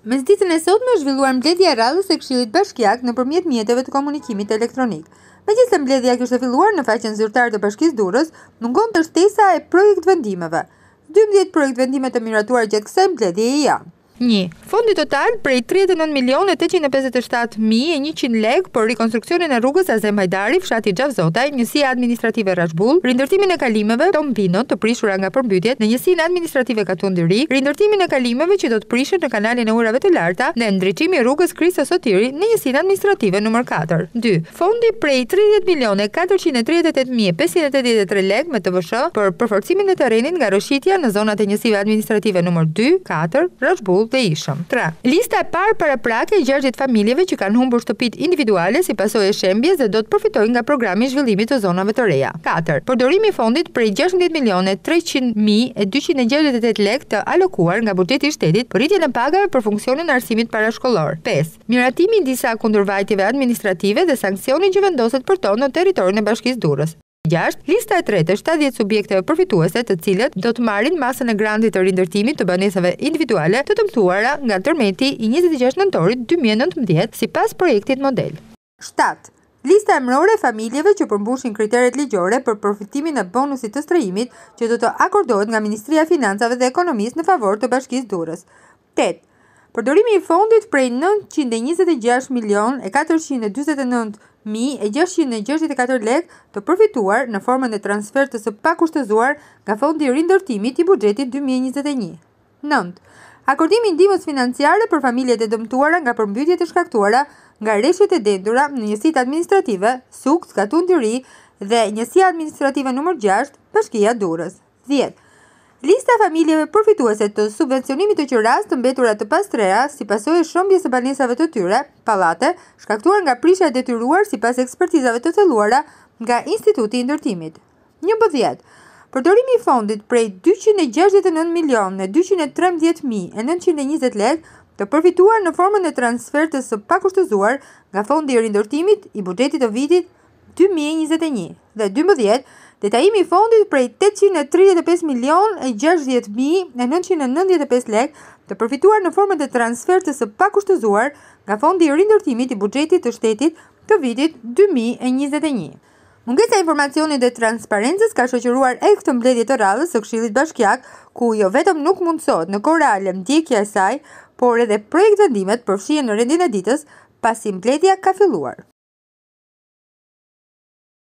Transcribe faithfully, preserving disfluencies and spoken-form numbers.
Mesditën e sotme është zhvilluar mbledhja e radhës së Këshillit Bashkiak nëpërmjet mjeteve të komunikimit elektronik. Megjithëse mbledhja kishte filluar në faqen zyrtare të Bashkisë Durrës, mungon të shtesa e projekt vendimeve. dymbëdhjetë projekt vendime të miratuara gjatë kësaj mbledhjeje janë: një. Fondi total prej tridhjetë e nëntë milionë e tetëqind e pesëdhjetë e shtatë mijë e njëqind lekë për rikonstruksionin e rrugës Azem Hajdari, fshati Xhavzotaj, njësia administrative Rashbull, rindërtimin e kalimeve Tombino të prishura nga përmbytjet në njësinë administrative Katundiri, rindërtimin e kalimeve që do të prishen në kanalin e urave të larta dhe ndriçimi i rrugës Krisa Sotiri në njësinë administrative numër katër. dy. Fondi prej tridhjetë milionë e katërqind e tridhjetë e tetë mijë e pesëqind e tetëdhjetë e tre lekë me T V S për përforcimin e terrenit nga rroshitja në zonat e njësive administrative numër dy, katër, Rashbull dhe Ishëm. tre. Lista e parë paraprake e gjashtëdhjetë familjeve që kanë humbur shtëpitë individuale si pasojë e shembjes dhe do të përfitojnë nga programi i zhvillimit të zonave të reja. katër. Përdorimi i fondit prej gjashtëdhjetë milionë e treqind mijë e dyqind e gjashtëdhjetë e tetë lekë të alokuar nga buxheti i shtetit për rritjen e pagave për funksionin e arsimit parashkollor. pesë. Miratimi i disa kundërvajtjeve administrative dhe sanksioni që vendoset për to në territorin e Bashkisë Durrës. gjashtë. Lista e tretë e shtatëdhjetë subjekteve përfituese të cilët do të marrin masën e grantit të rindërtimit të banesave individuale të dëmtuara nga tërmeti i njëzet e gjashtë nëntorit dy mijë e nëntëmbëdhjetë sipas projektit model. shtatë. Lista emërore e familjeve që përmbushin kriteret ligjore për përfitimin e bonusit të strehimit që do të akordohet nga Ministria e Financave dhe Ekonomisë në favor të Bashkisë Durrës. tetë. Përdorimi i fondit prej nëntëqind e njëzet e gjashtë milionë e katërqind e dyzet e nëntë mijë e gjashtëqind e gjashtëdhjetë e katër lekë të përfituar në formën e transfertës së pakushtëzuar nga Fondi i Rindërtimit i buxhetit dy mijë e njëzet e një. nëntë. Akordimi i ndihmës financiare për familjet e dëmtuara nga përmbytjet e shkaktuara nga rreshtet e dentura në njësitë administrative Suks, Katundiri dhe njësia administrative numër gjashtë, Bashkia Durrës. dhjetë. Lista e familjeve përfituese të subvencionimit të qiras të mbetura të pastreja si pasojë e shëmbjes së banesave të tyre, pallate, shkaktuar nga prishja e detyruar sipas ekspertizave të thelluara nga Instituti i Ndërtimit. njëmbëdhjetë. Përdorimi i fondit prej dyqind e gjashtëdhjetë e nëntë milionë e dyqind e trembëdhjetë mijë e nëntëqind e njëzet lekë të përfituar në formën e transfertës së pakushtëzuar nga Fondi i Rindërtimit i buxhetit të vitit dy mijë e njëzet e një. Dhe dymbëdhjetë. Detajimi i fondit prej tetëqind e tridhjetë e pesë milionë e gjashtëdhjetë mijë e nëntëqind e nëntëdhjetë e pesë lekë të përfituar në formën e transfertës së pakushtëzuar nga Fondi i Rindërtimit i buxhetit të shtetit të vitit dy mijë e njëzet e një. Mungesa e informacionit dhe transparencës ka shoqëruar edhe këtë mbledhje të radhës së Këshillit Bashkiak, ku jo vetëm nuk mundsohet në kohë reale ndjekja e saj, por edhe projekt vendimet përfshihen në rendin e ditës, pasi mbledhja ka filluar.